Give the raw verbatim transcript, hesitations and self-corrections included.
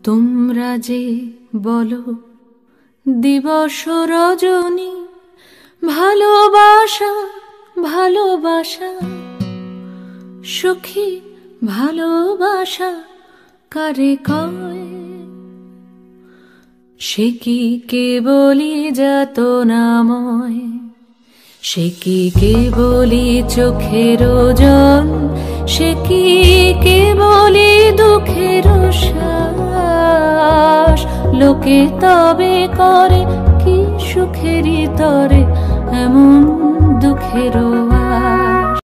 তোমরা যে বলো দিবস রজনী, ভালোবাসা ভালোবাসা সখী ভালোবাসা কারে কয়? সে কি কেবলি যাতনাময়, সে কি কেবলি চোখের জল, সে কি কেবলি দুঃখের শ্বাস? লোকে তবে করে কি সুখেরই তরে এমন দুঃখের